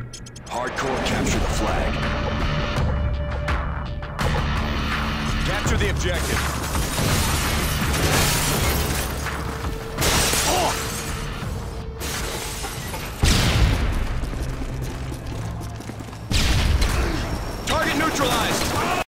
Hardcore, capture the flag. Capture the objective. Target neutralized.